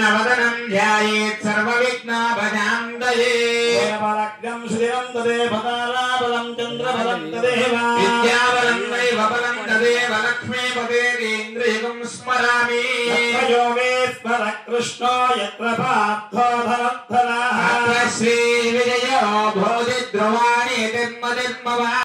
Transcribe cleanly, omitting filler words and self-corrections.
प्रसन्नवदनं ध्यायेत् सर्वविघ्नोपशान्तये बलग्नं श्रियं तदेव ताराबलं चन्द्रबलं तदेव विद्याबलं दैवबलं तदेव लक्ष्मीपतेन्द्रियं स्मरामि यत्र योगेश्वर कृष्णो यत्र पार्थो धनुर्धरः श्रीविजयो भोजि द्रवाणि